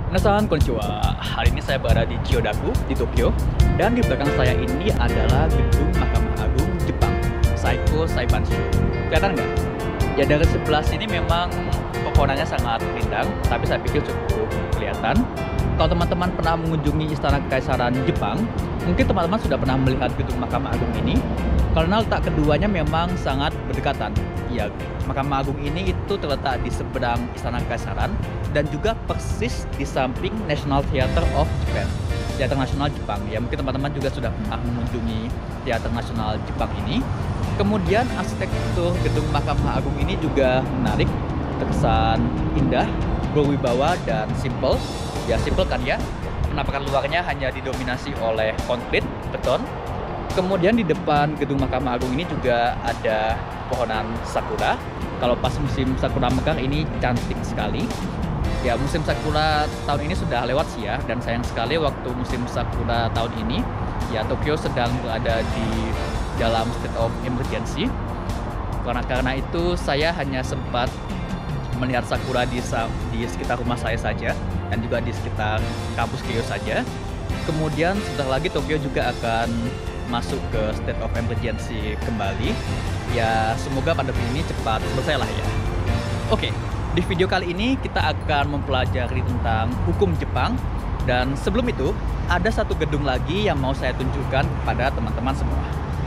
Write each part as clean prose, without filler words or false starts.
Minasan konnichiwa. Hari ini saya berada di Chiyodaku, di Tokyo. Dan di belakang saya ini adalah gedung Mahkamah Agung Jepang, Saiko Saibanshu. Kelihatan nggak? Ya dari sebelah sini memang pepohonannya sangat rindang, tapi saya pikir cukup kelihatan. Kalau teman-teman pernah mengunjungi Istana Kekaisaran Jepang, mungkin teman-teman sudah pernah melihat gedung Mahkamah Agung ini, karena letak keduanya memang sangat berdekatan. Ya, Mahkamah Agung ini itu terletak di seberang Istana Kekaisaran dan juga persis di samping National Theatre of Japan, Teater Nasional Jepang. Ya, mungkin teman-teman juga sudah pernah mengunjungi Teater Nasional Jepang ini. Kemudian arsitektur gedung Mahkamah Agung ini juga menarik, terkesan indah, berwibawa dan simple. Ya simple kan ya, penampakan luarnya hanya didominasi oleh konkrit, beton. Kemudian di depan gedung Mahkamah Agung ini juga ada pohonan sakura. Kalau pas musim sakura mekar ini cantik sekali. Ya musim sakura tahun ini sudah lewat sih ya, dan sayang sekali waktu musim sakura tahun ini ya Tokyo sedang berada di dalam state of emergency. Karena itu saya hanya sempat melihat sakura di sekitar rumah saya saja dan juga di sekitar kampus Keio saja. Kemudian sebentar lagi Tokyo juga akan masuk ke state of emergency kembali. Ya semoga pandemi ini cepat selesai lah ya. Oke, di video kali ini kita akan mempelajari tentang hukum Jepang. Dan sebelum itu ada satu gedung lagi yang mau saya tunjukkan kepada teman-teman semua.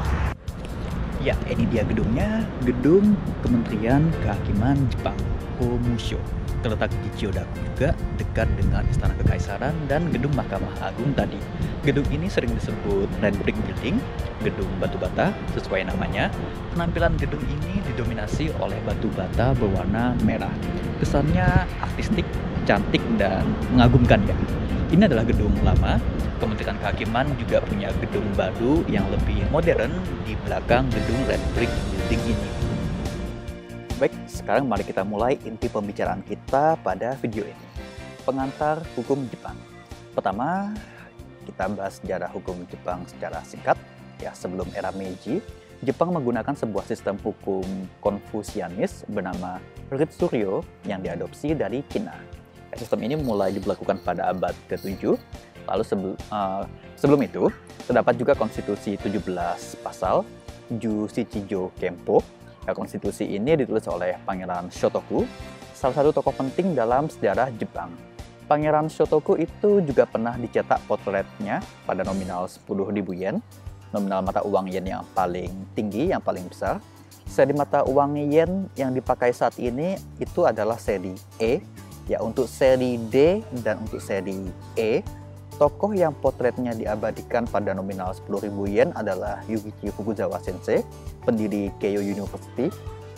Ya, ini dia gedungnya, gedung Kementerian Kehakiman Jepang, Komusho. Terletak di Chiyodaku juga, dekat dengan Istana Kekaisaran dan gedung Mahkamah Agung tadi. Gedung ini sering disebut Red Brick Building, gedung batu bata, sesuai namanya. Penampilan gedung ini didominasi oleh batu bata berwarna merah. Kesannya artistik, cantik, dan mengagumkan ya. Ini adalah gedung lama. Kementerian Kehakiman juga punya gedung baru yang lebih modern di belakang gedung Red Brick Building ini. Baik, sekarang mari kita mulai inti pembicaraan kita pada video ini. Pengantar hukum Jepang. Pertama, kita bahas sejarah hukum Jepang secara singkat. Ya, sebelum era Meiji, Jepang menggunakan sebuah sistem hukum Konfusianis bernama Ritsuryo yang diadopsi dari Cina. Sistem ini mulai diberlakukan pada abad ke-7. Lalu sebelum itu, terdapat juga konstitusi 17 pasal Jushichijo Kempo. Konstitusi ini ditulis oleh Pangeran Shotoku, salah satu tokoh penting dalam sejarah Jepang. Pangeran Shotoku itu juga pernah dicetak potretnya pada nominal 10.000 yen, nominal mata uang yen yang paling tinggi, yang paling besar. Seri mata uang yen yang dipakai saat ini itu adalah seri E. Ya, untuk seri D dan untuk seri E, tokoh yang potretnya diabadikan pada nominal 10.000 yen adalah Yuichi Fukuzawa Sensei, pendiri Keio University.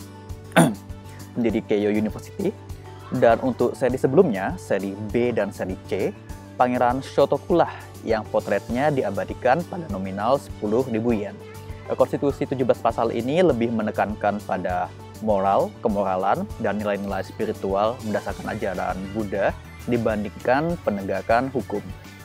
pendiri Keio University. Dan untuk seri sebelumnya, seri B dan seri C, Pangeran Shotoku lah yang potretnya diabadikan pada nominal 10.000 yen. Konstitusi 17 pasal ini lebih menekankan pada moral, kemoralan, dan nilai-nilai spiritual berdasarkan ajaran Buddha dibandingkan penegakan hukum.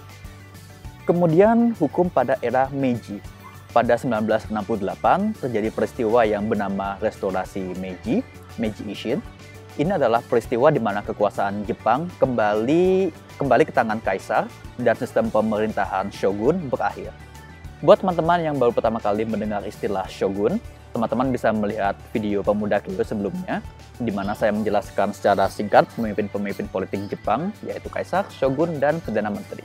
Kemudian hukum pada era Meiji. Pada 1968 terjadi peristiwa yang bernama Restorasi Meiji, Meiji Ishin. Ini adalah peristiwa di mana kekuasaan Jepang kembali ke tangan kaisar dan sistem pemerintahan shogun berakhir. Buat teman-teman yang baru pertama kali mendengar istilah shogun, teman-teman bisa melihat video Pemuda Keio sebelumnya, di mana saya menjelaskan secara singkat pemimpin-pemimpin politik Jepang, yaitu kaisar, shogun, dan perdana menteri.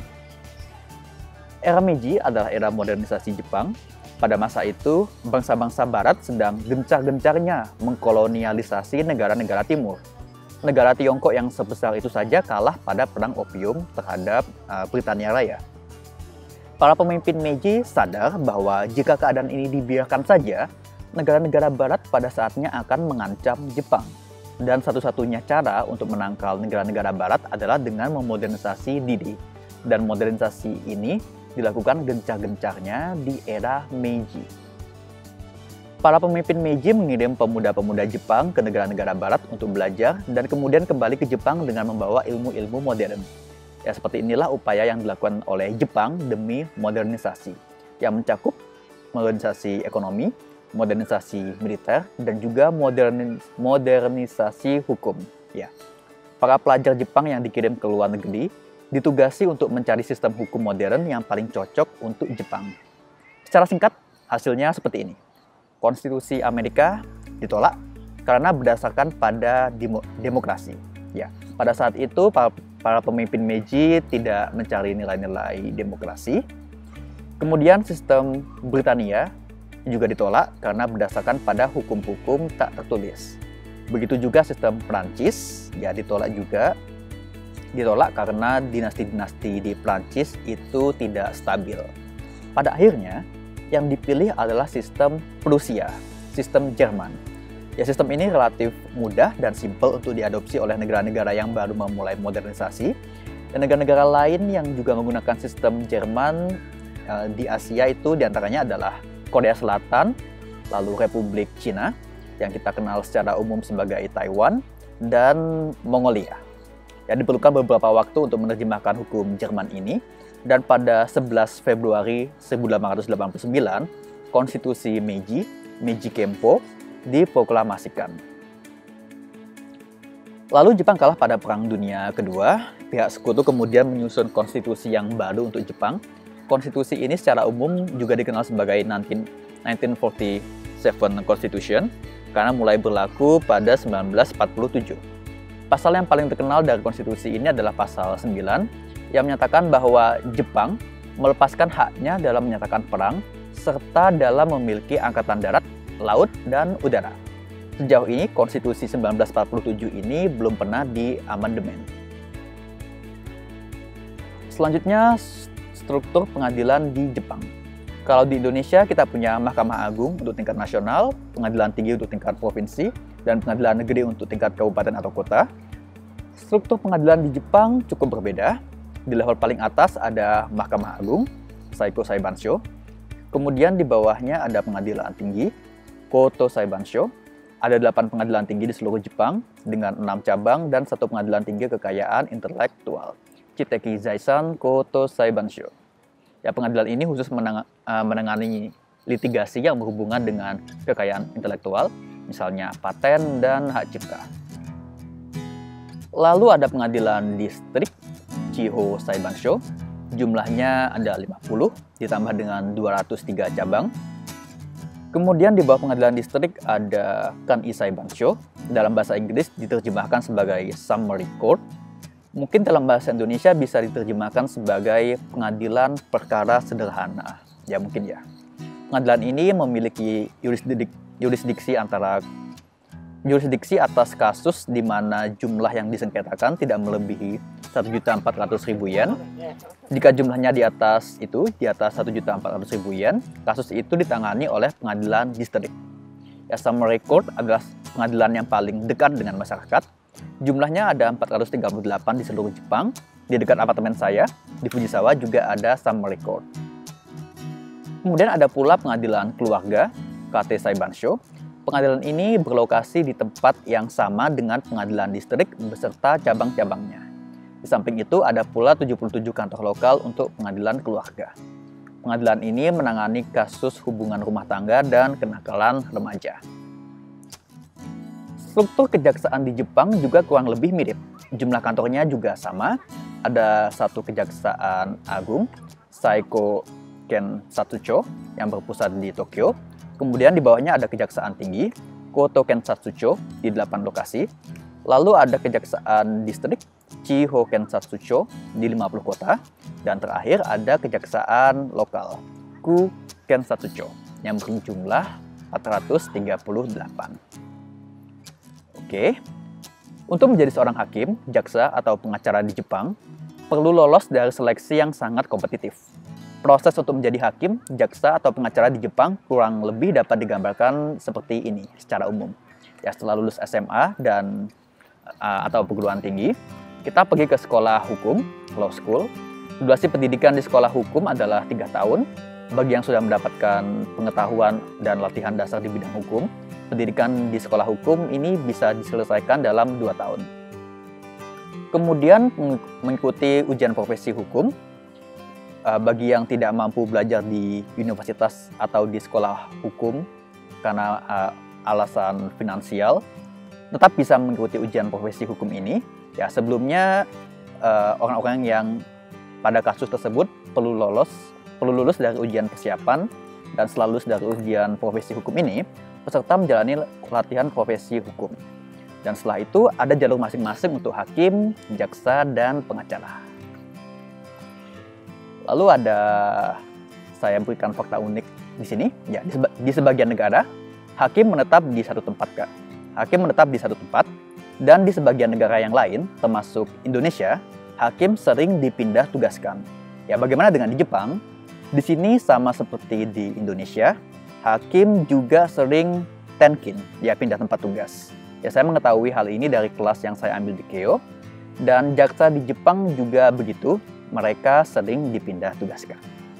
Era Meiji adalah era modernisasi Jepang. Pada masa itu, bangsa-bangsa barat sedang gencar-gencarnya mengkolonialisasi negara-negara timur. Negara Tiongkok yang sebesar itu saja kalah pada perang opium terhadap Britania Raya. Para pemimpin Meiji sadar bahwa jika keadaan ini dibiarkan saja, negara-negara barat pada saatnya akan mengancam Jepang. Dan satu-satunya cara untuk menangkal negara-negara barat adalah dengan memodernisasi diri. Dan modernisasi ini dilakukan gencar-gencarnya di era Meiji. Para pemimpin Meiji mengirim pemuda-pemuda Jepang ke negara-negara barat untuk belajar dan kemudian kembali ke Jepang dengan membawa ilmu-ilmu modern. Ya, seperti inilah upaya yang dilakukan oleh Jepang demi modernisasi, yang mencakup modernisasi ekonomi, modernisasi militer, dan juga modernisasi hukum. Ya. Para pelajar Jepang yang dikirim ke luar negeri ditugasi untuk mencari sistem hukum modern yang paling cocok untuk Jepang. Secara singkat, hasilnya seperti ini. Konstitusi Amerika ditolak karena berdasarkan pada demokrasi. Ya, pada saat itu para pemimpin Meiji tidak mencari nilai-nilai demokrasi. Kemudian sistem Britania juga ditolak karena berdasarkan pada hukum-hukum tak tertulis. Begitu juga sistem Prancis, ya ditolak juga. Ditolak karena dinasti-dinasti di Prancis itu tidak stabil. Pada akhirnya, yang dipilih adalah sistem Prusia, sistem Jerman. Ya, sistem ini relatif mudah dan simpel untuk diadopsi oleh negara-negara yang baru memulai modernisasi. Dan negara-negara lain yang juga menggunakan sistem Jerman di Asia itu diantaranya adalah Korea Selatan, lalu Republik Cina, yang kita kenal secara umum sebagai Taiwan, dan Mongolia. Ya, diperlukan beberapa waktu untuk menerjemahkan hukum Jerman ini, dan pada 11 Februari 1889, Konstitusi Meiji Kempo, diproklamasikan. Lalu Jepang kalah pada Perang Dunia Kedua, pihak sekutu kemudian menyusun konstitusi yang baru untuk Jepang. Konstitusi ini secara umum juga dikenal sebagai 1947 Constitution, karena mulai berlaku pada 1947. Pasal yang paling terkenal dari konstitusi ini adalah pasal 9, yang menyatakan bahwa Jepang melepaskan haknya dalam menyatakan perang, serta dalam memiliki angkatan darat, laut, dan udara. Sejauh ini, konstitusi 1947 ini belum pernah diamandemen. Selanjutnya, struktur pengadilan di Jepang. Kalau di Indonesia, kita punya Mahkamah Agung untuk tingkat nasional, Pengadilan Tinggi untuk tingkat provinsi, dan Pengadilan Negeri untuk tingkat kabupaten atau kota. Struktur pengadilan di Jepang cukup berbeda. Di level paling atas ada Mahkamah Agung, Saiko Saibansho. Kemudian di bawahnya ada Pengadilan Tinggi, Koto Saibansho. Ada 8 pengadilan tinggi di seluruh Jepang dengan 6 cabang dan 1 pengadilan tinggi kekayaan intelektual, Shiteki Zaisan Koto Saibansho. Ya, pengadilan ini khusus menangani litigasi yang berhubungan dengan kekayaan intelektual, misalnya paten dan hak cipta. Lalu ada pengadilan distrik, Chiho Saibansho. Jumlahnya ada 50, ditambah dengan 203 cabang. Kemudian di bawah pengadilan distrik ada Kan'i Saibansho. Dalam bahasa Inggris diterjemahkan sebagai Summary Court. Mungkin dalam bahasa Indonesia bisa diterjemahkan sebagai pengadilan perkara sederhana. Ya mungkin ya. Pengadilan ini memiliki yurisdiksi atas kasus di mana jumlah yang disengketakan tidak melebihi 1.400.000 yen. Jika jumlahnya di atas 1.400.000 yen, kasus itu ditangani oleh pengadilan distrik. Ya, Summary Court adalah pengadilan yang paling dekat dengan masyarakat. Jumlahnya ada 438 di seluruh Jepang. Di dekat apartemen saya, di Fujisawa juga ada Summary Court. Kemudian ada pula pengadilan keluarga, Kate Saibansho. Pengadilan ini berlokasi di tempat yang sama dengan pengadilan distrik beserta cabang-cabangnya. Di samping itu ada pula 77 kantor lokal untuk pengadilan keluarga. Pengadilan ini menangani kasus hubungan rumah tangga dan kenakalan remaja. Struktur kejaksaan di Jepang juga kurang lebih mirip. Jumlah kantornya juga sama. Ada satu kejaksaan agung, Saiko Kensatsucho, yang berpusat di Tokyo. Kemudian di bawahnya ada kejaksaan tinggi, Koto Kensatsucho, di 8 lokasi. Lalu ada kejaksaan distrik, Chiho Kensatsucho, di 50 kota. Dan terakhir ada kejaksaan lokal, Ku Kensatsucho, yang berjumlah 438. Oke, untuk menjadi seorang hakim, jaksa, atau pengacara di Jepang, perlu lolos dari seleksi yang sangat kompetitif. Proses untuk menjadi hakim, jaksa, atau pengacara di Jepang kurang lebih dapat digambarkan seperti ini secara umum. Ya, setelah lulus SMA dan atau perguruan tinggi, kita pergi ke sekolah hukum, law school. Durasi pendidikan di sekolah hukum adalah 3 tahun. Bagi yang sudah mendapatkan pengetahuan dan latihan dasar di bidang hukum, pendidikan di sekolah hukum ini bisa diselesaikan dalam 2 tahun. Kemudian mengikuti ujian profesi hukum. Bagi yang tidak mampu belajar di universitas atau di sekolah hukum karena alasan finansial, tetap bisa mengikuti ujian profesi hukum ini. Ya, sebelumnya orang-orang yang pada kasus tersebut perlu lulus dari ujian persiapan dan setelah lulus dari ujian profesi hukum ini, peserta menjalani latihan profesi hukum. Dan setelah itu ada jalur masing-masing untuk hakim, jaksa, dan pengacara. Lalu saya berikan fakta unik di sini. Ya, di sebagian negara, hakim menetap di satu tempat, dan di sebagian negara yang lain, termasuk Indonesia, hakim sering dipindah tugaskan. Ya, bagaimana dengan di Jepang? Di sini sama seperti di Indonesia, hakim juga sering tenkin, ya pindah tempat tugas. Ya, saya mengetahui hal ini dari kelas yang saya ambil di Keio, dan jaksa di Jepang juga begitu, mereka sering dipindah tugaskan.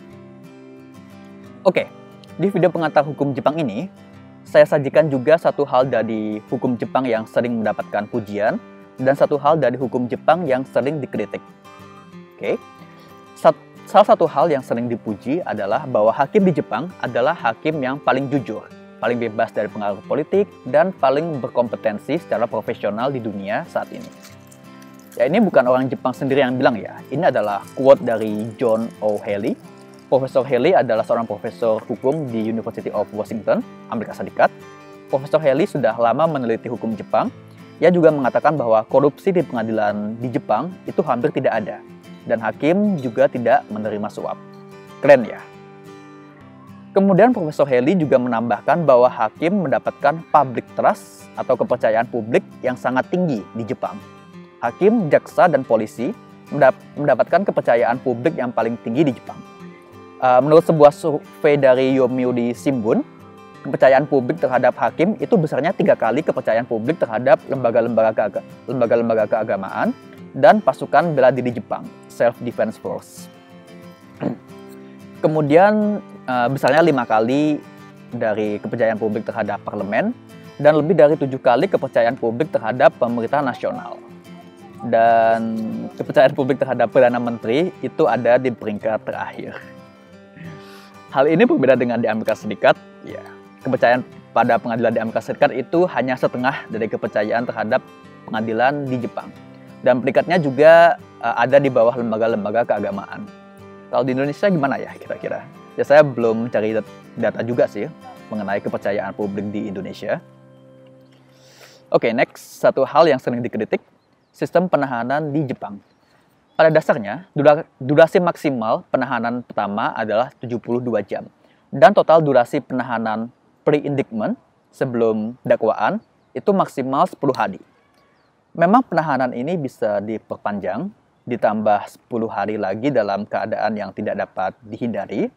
Oke, di video pengantar hukum Jepang ini, saya sajikan juga satu hal dari hukum Jepang yang sering mendapatkan pujian, dan satu hal dari hukum Jepang yang sering dikritik. Oke. Salah satu hal yang sering dipuji adalah bahwa hakim di Jepang adalah hakim yang paling jujur, paling bebas dari pengaruh politik, dan paling berkompetensi secara profesional di dunia saat ini. Ya, ini bukan orang Jepang sendiri yang bilang ya, ini adalah quote dari John O'Haley. Profesor Haley adalah seorang profesor hukum di University of Washington, Amerika Serikat. Profesor Haley sudah lama meneliti hukum Jepang. Ia juga mengatakan bahwa korupsi di pengadilan di Jepang itu hampir tidak ada. Dan hakim juga tidak menerima suap. Keren ya? Kemudian Profesor Haley juga menambahkan bahwa hakim mendapatkan public trust atau kepercayaan publik yang sangat tinggi di Jepang. Hakim, jaksa, dan polisi mendapatkan kepercayaan publik yang paling tinggi di Jepang. Menurut sebuah survei dari Yomiuri Shimbun, kepercayaan publik terhadap hakim itu besarnya 3 kali kepercayaan publik terhadap lembaga-lembaga keagamaan dan pasukan bela diri Jepang, Self-Defense Force. Kemudian besarnya 5 kali dari kepercayaan publik terhadap parlemen dan lebih dari 7 kali kepercayaan publik terhadap pemerintah nasional. Dan kepercayaan publik terhadap Perdana Menteri itu ada di peringkat terakhir. Hal ini berbeda dengan di Amerika Serikat. Ya, kepercayaan pada pengadilan di Amerika Serikat itu hanya setengah dari kepercayaan terhadap pengadilan di Jepang. Dan peringkatnya juga ada di bawah lembaga-lembaga keagamaan. Kalau di Indonesia gimana ya kira-kira? Ya, saya belum cari data juga sih mengenai kepercayaan publik di Indonesia. Oke, next, satu hal yang sering dikritik, sistem penahanan di Jepang. Pada dasarnya, durasi maksimal penahanan pertama adalah 72 jam. Dan total durasi penahanan pre-indictment sebelum dakwaan itu maksimal 10 hari. Memang penahanan ini bisa diperpanjang, ditambah 10 hari lagi dalam keadaan yang tidak dapat dihindari,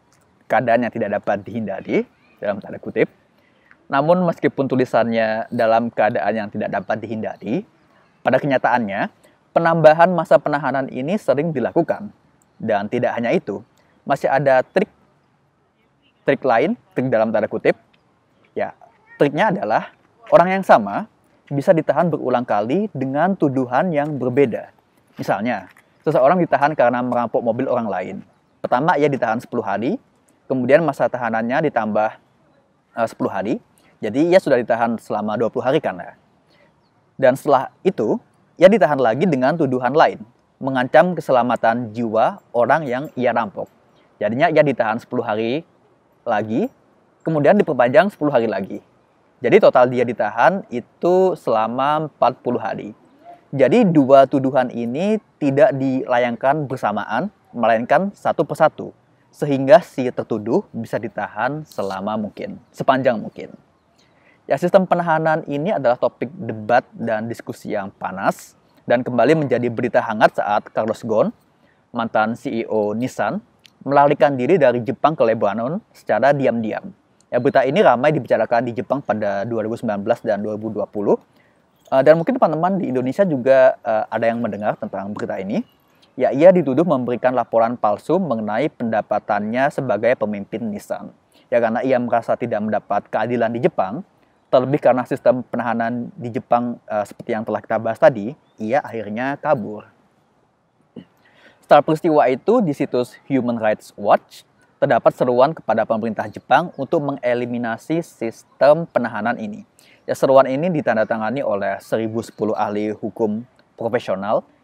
dalam tanda kutip. Namun meskipun tulisannya dalam keadaan yang tidak dapat dihindari, pada kenyataannya, penambahan masa penahanan ini sering dilakukan. Dan tidak hanya itu, masih ada trik lain, trik dalam tanda kutip. Ya, triknya adalah orang yang sama bisa ditahan berulang kali dengan tuduhan yang berbeda. Misalnya, seseorang ditahan karena merampok mobil orang lain. Pertama, ia ditahan 10 hari, kemudian masa tahanannya ditambah 10 hari, jadi ia sudah ditahan selama 20 hari kan ya. Dan setelah itu, ia ditahan lagi dengan tuduhan lain, mengancam keselamatan jiwa orang yang ia rampok. Jadinya ia ditahan 10 hari lagi, kemudian diperpanjang 10 hari lagi. Jadi total dia ditahan itu selama 40 hari. Jadi dua tuduhan ini tidak dilayangkan bersamaan, melainkan satu persatu. Sehingga si tertuduh bisa ditahan sepanjang mungkin. Ya, sistem penahanan ini adalah topik debat dan diskusi yang panas. Dan kembali menjadi berita hangat saat Carlos Ghosn, mantan CEO Nissan, melarikan diri dari Jepang ke Lebanon secara diam-diam. Ya, berita ini ramai dibicarakan di Jepang pada 2019 dan 2020. Dan mungkin teman-teman di Indonesia juga ada yang mendengar tentang berita ini. Ya, ia dituduh memberikan laporan palsu mengenai pendapatannya sebagai pemimpin Nissan. Ya, karena ia merasa tidak mendapat keadilan di Jepang, terlebih karena sistem penahanan di Jepang seperti yang telah kita bahas tadi, ia akhirnya kabur. Setelah peristiwa itu, di situs Human Rights Watch, terdapat seruan kepada pemerintah Jepang untuk mengeliminasi sistem penahanan ini. Ya, seruan ini ditandatangani oleh 1010 ahli hukum profesional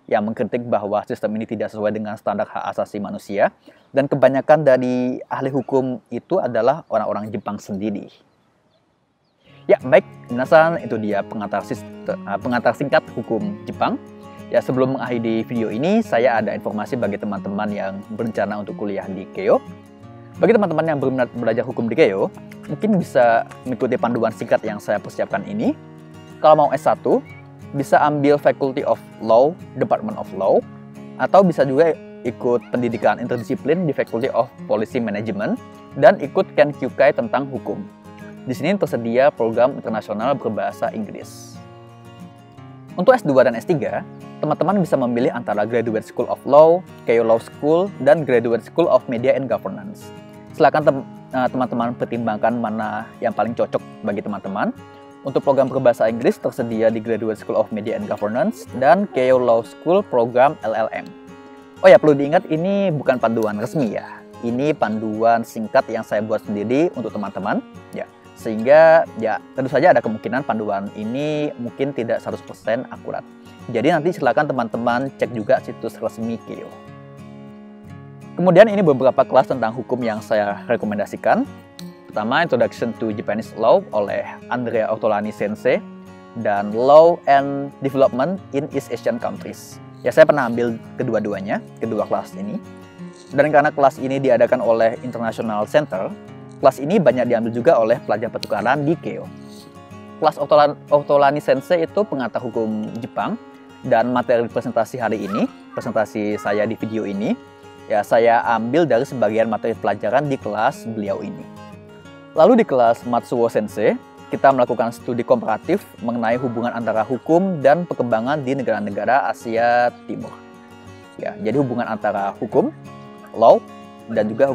yang mengkritik bahwa sistem ini tidak sesuai dengan standar hak asasi manusia, dan kebanyakan dari ahli hukum itu adalah orang-orang Jepang sendiri. Ya, baik, minasan, itu dia pengantar singkat hukum Jepang. Ya, sebelum mengakhiri video ini, saya ada informasi bagi teman-teman yang berencana untuk kuliah di Keio. Bagi teman-teman yang berminat belajar hukum di Keio, mungkin bisa mengikuti panduan singkat yang saya persiapkan ini. Kalau mau S1, bisa ambil Faculty of Law, Department of Law, atau bisa juga ikut pendidikan interdisiplin di Faculty of Policy Management, dan ikut Kenkyukai tentang hukum. Di sini tersedia program internasional berbahasa Inggris. Untuk S2 dan S3, teman-teman bisa memilih antara Graduate School of Law, Keio Law School, dan Graduate School of Media and Governance. Silakan teman-teman pertimbangkan mana yang paling cocok bagi teman-teman. Untuk program berbahasa Inggris tersedia di Graduate School of Media and Governance dan Keio Law School program LLM. Oh ya, perlu diingat ini bukan panduan resmi ya. Ini panduan singkat yang saya buat sendiri untuk teman-teman. Ya, sehingga ya tentu saja ada kemungkinan panduan ini mungkin tidak 100% akurat. Jadi nanti silakan teman-teman cek juga situs resmi Keio. Kemudian ini beberapa kelas tentang hukum yang saya rekomendasikan. Pertama, Introduction to Japanese Law oleh Andrea Ortolani Sensei, dan Law and Development in East Asian Countries. Ya, saya pernah ambil kedua-duanya, kedua kelas ini. Dan karena kelas ini diadakan oleh International Center, kelas ini banyak diambil juga oleh pelajar pertukaran di Keio. Kelas Ortolani Sensei itu pengantar hukum Jepang, dan materi presentasi hari ini, presentasi saya di video ini, ya saya ambil dari sebagian materi pelajaran di kelas beliau ini. Lalu di kelas Matsuo Sensei, kita melakukan studi komparatif mengenai hubungan antara hukum dan perkembangan di negara-negara Asia Timur. Ya, jadi hubungan antara hukum, law, dan juga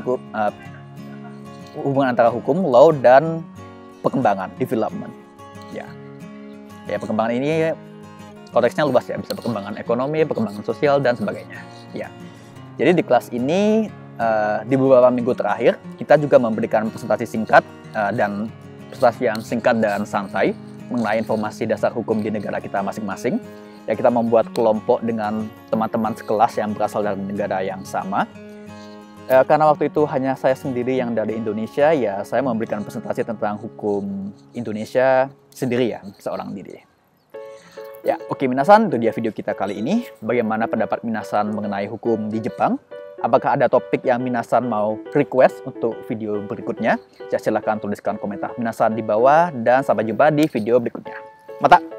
hubungan antara hukum, law, dan perkembangan, development. Ya, perkembangan ini konteksnya luas ya, bisa perkembangan ekonomi, perkembangan sosial, dan sebagainya. Ya, jadi di kelas ini di beberapa minggu terakhir, kita juga memberikan presentasi singkat dan presentasi yang singkat dan santai mengenai informasi dasar hukum di negara kita masing-masing. Ya, kita membuat kelompok dengan teman-teman sekelas yang berasal dari negara yang sama. Karena waktu itu hanya saya sendiri yang dari Indonesia, ya saya memberikan presentasi tentang hukum Indonesia sendirian, seorang diri. Ya, oke minasan, itu dia video kita kali ini. Bagaimana pendapat minasan mengenai hukum di Jepang? Apakah ada topik yang minasan mau request untuk video berikutnya? Ya, silahkan tuliskan komentar minasan di bawah, dan sampai jumpa di video berikutnya. Mata!